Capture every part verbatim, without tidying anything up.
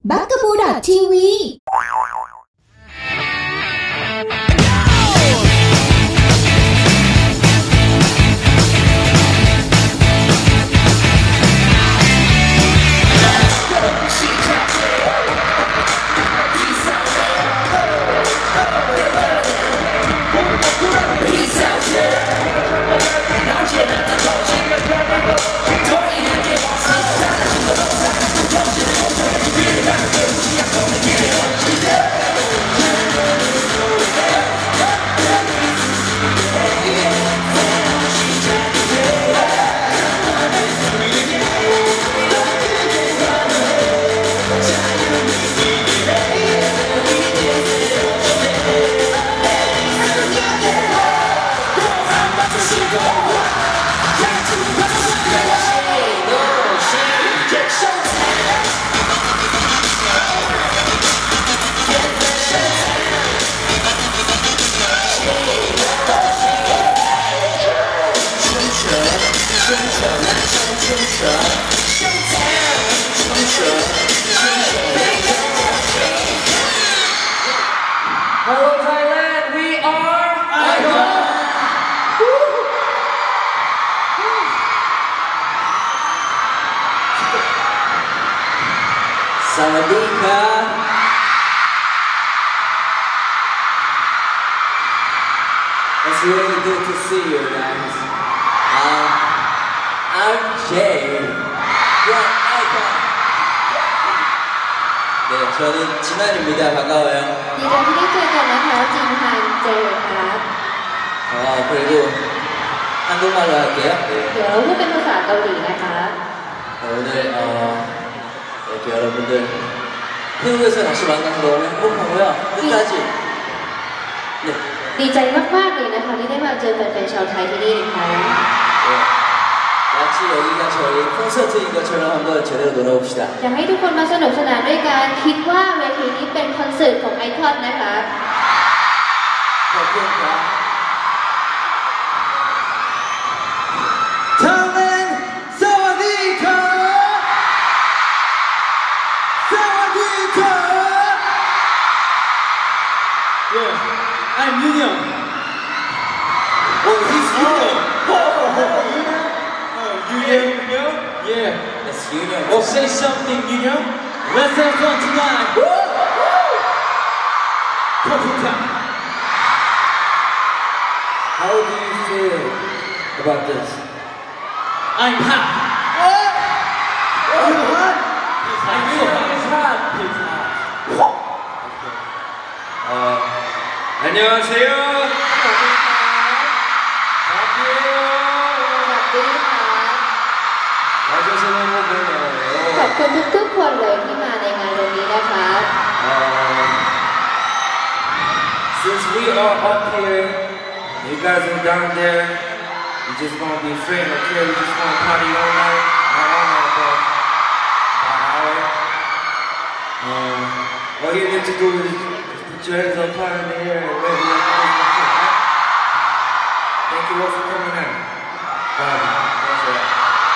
บักกะบูดอททีวี Hello Thailand, we are Icon. สวัสดีครับ It's really good to see you guys. Uh, I'm Jay from Icon. 네, 저는 진환입니다. 반가워요. ดีใจที่ได้เจอกันนะคะจินฮันเจครับ 어, 그리고 한국말로 할게요. 네. เดี๋ยวพูดเป็นภาษาเกาหลีนะคะ 오늘 어, 이렇게 여러분들 태국에서 다시 만나서 너무 행복하고요. 끝까지. 네. ดีใจมากๆเลยนะคะที่ได้มาเจอแฟนๆชาวไทยที่นี่อีกครั้ง 네. 마치 여기가 저희 콘서트인 것처럼 한번 제대로 놀아봅시다. อยากให้ทุกคนมาสนุกสนานด้วยกันคิดว่าเวทีนี้เป็นคอนเสิร์ตของไอคอนนะคะขอบคุณครับ Thailand, 사와디카! 사와디카! Yeah, I'm Yoon. Oh, he's Yoon. Oh, oh, Yoon? Yeah. That's Yoon. Oh, say something, Yoon. Let's have fun tonight. Woo! How do you feel about this? I'm hot. What? You're hot? I'm so hot. He's hot. He's hot. 어, 안녕하세요. 와줘서 너무 고마워요. ขอบคุณทุกๆคนเลยที่มาในงานวันนี้นะคะ 어, since we are up here, you guys are down there. We just gonna be friends, okay? We just gonna party all night, not all night, but an hour. Um, all you need to do is put your hands up high in the air and wave your hands up. Right? Thank you all for coming out. Bye. That's right.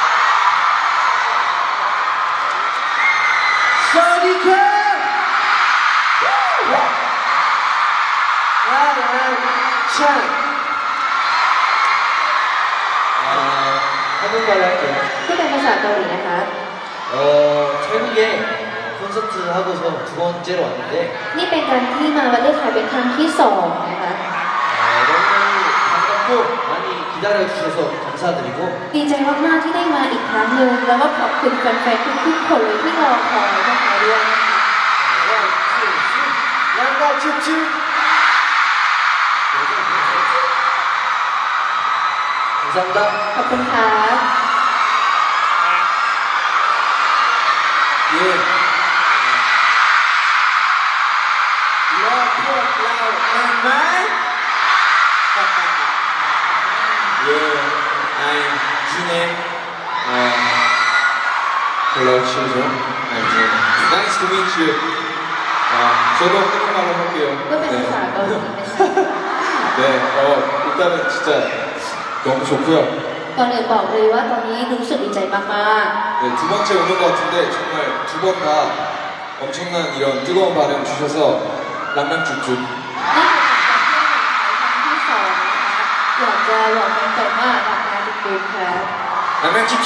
Sawadika! Chan. 한국말로 할게요. พูดเป็นภาษาเกาหลีนะคะ 어, 태국에 콘서트 하고서 두 번째로 왔는데 นี่เป็นการที่มาประเทศไทยเป็นครั้งที่สองนะคะ 어, 너무 반갑고 많이 기다려주셔서 감사드리고 ดีใจมากๆที่ได้มาอีกครั้งหนึ่งแล้วก็ขอบคุณแฟนๆทุกๆคนเลยที่รอคอยนะคะด้วยนะคะ 양가 춥춥 감사합니다. ขอบคุณค่ะ 예. Love, pop, loud, and man. Yeah, I'm June. Uh, Hello, Shinjo. I'm Jin. Nice to meet you. 아, 저도 한국말로 할게요. ก็เป็นภาษาเกาหลีนะคะ 네, 어, 일단은 진짜 너무 좋고요. ก่อนอื่นบอกเลยว่าตอนนี้รู้สึกดีใจมาก 네, 두 번째 오는 것 같은데 정말 두 번 다 어, 엄청난 이런 뜨거운 반응 주셔서 랑랑쭉쭉 นี่คือการเที่ยวในไทยครั้งที่สองนะคะอยากจะบอกแฟนๆว่าหลังงานจุดๆครับ 랑랑쭉쭉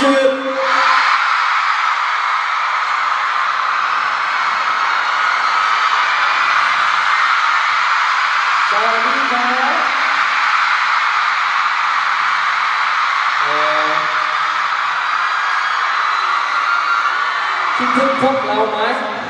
สวัสดีครับเอ่อคิดถึงพวกเราไหม